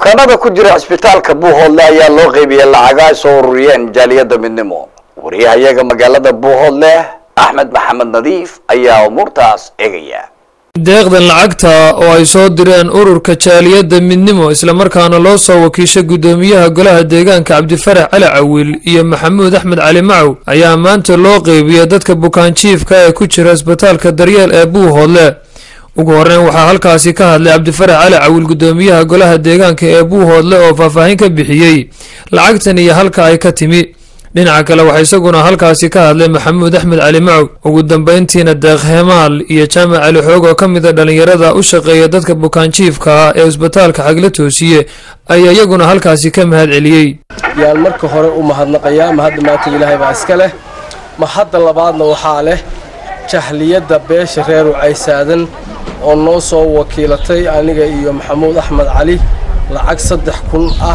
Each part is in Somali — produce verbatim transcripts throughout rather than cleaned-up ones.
bukaanada ku jira isbitaalka Buuhoodle ayaa loo qaybiyay lacag soo ururiyeen jaaliyada midnimo wariyahayaga magaalada Buuhoodle Axmed Maxamed Nadiif ayaa umurtaas eegaya deeqdan lacagta oo ay soo direen ururka jaaliyada midnimo isla markaana loo soo wakiishay gudoomiyaha golaha deegaanka Cabdifarax Cali Cawiil iyo Maxamuud Axmed Cali Macow ayaa maanta loo qaybiyay dadka bukaan jiifka ee ku jira isbitaalka Daryeel ee Buuhoodle ugu horeyn waxa halkaasi ka hadlay Cabdifarax Cali Cawiil gudoomiyaha golaha deegaanka ee Buuhoodle oo faahfaahin ka bixiyay lacagtan iyo halka ay ka timi dhinaca kale waxa isaguna halkaasi ka hadlay Maxamuud Axmed Cali Macow ugu dambeyntiina deeq Heemaal iyo Jaamac Cali Xoog oo kamid ah dhalinyarada u shaqeeya dadka bukaan jiifka ee isbitaalka Xagla Toosiye ayaa iyaguna halkaasi ka mahad celiyay yaan marka hore u mahadnaqayaa mahad maanta Ilaahay baa iska leh mahad labaadna waxa leh jahliyada beesha reer Ucaysaadan oo noo soo wakiilatay aniga iyo Maxamuud Axmed Cali lacag saddex kun ah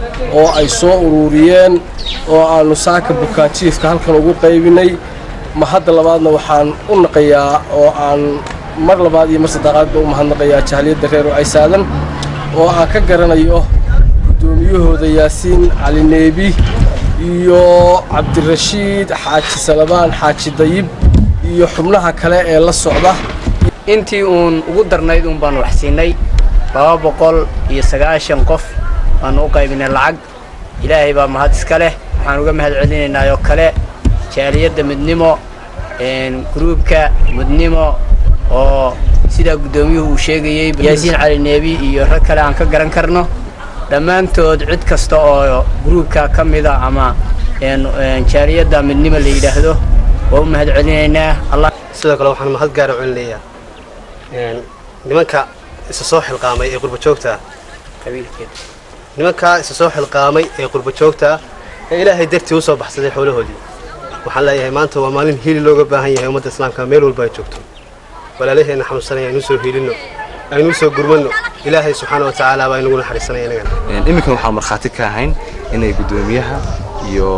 oo ay soo ururiyeen oo aanu saaka bukaan jiifka halkan ugu qaybinay mahad labaadna waxaan u naqayaa oo aan mar labaad iyo mar saddexaad u mahadnaqayaa jahliyada reer Ucaysaadan oo aan ka garanayo gudoomiyahooda Yaasiin Cali Neebi iyo Cabdirashiid Xaaji Salabaan Xaaji Dayib iyo xubnaha kale ee la socda intii uun ugu darnayd uun baan wax siinay laba boqol iyo sagaashan qof aan u qaybinay lacag Ilaahay baa mahad iska leh waxaan uga mahad celinaynaa oo kale jaaliyada midnimo een groupka midnimo oo sida gudoomiyuhu uu sheegayay Yaasiin Cali Neebi iyo rag kale aan ka garan karno dhamaantood cid kasta oo groupka kamida ama een jaaliyada midnimo la yiraahdo oo mahad celinaynaa Allah sidoo kale waxaan mahad gaar u celinayaa een nimanka isa soo xilqaamay ee qurba joogta qabiilkeed nimanka isa soo xilqaamay ee qurba joogta ee Ilaahay dartii u soo baxsaday xoolahoodii waxaan leeyahay maanta waa maalin hiil looga baahan yahay ummadda islaamka meel walba ay joogto walaalaheena xanuunsanaya inuu soo hiilino aynu soo gurmano Ilaahay subhanahu wa ta'ala baa inagu naxariisanaya inaga een imika waxa marxaati ka ahayn inay gudoomiyaha iyo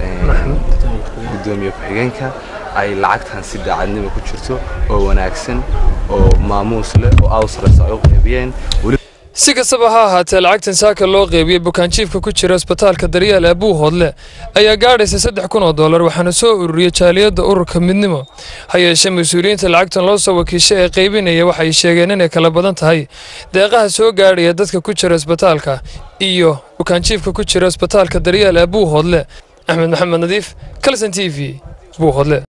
gudoomiyaha ku-xigeenka ay lacagtan si daacadnimo ku jirto oo wanaagsan oo maamuus leh oo awsaraysa ay u qaybiyeen si kastaba ha ahaatee lacagtan saaka loo qaybiyay bukaan jiifka ku jira isbitaalka Daryeel ee Buuhoodle ayaa gaadhaysa saddex kun oo dollar waxaana soo ururiyay jaaliyada ururka midnimo hayeeshee mas'uuliyiinta lacagtan loo soo wakiishay ee qaybinaya waxay sheegeen inay kala badan tahay deeqaha soo gaadhaya dadka ku jira isbitaalka iyo bukaan jiifka ku jira isbitaalka Daryeel ee Buuhoodle Axmed Maxamed Nadiif Kalsan T V Buuhoodle.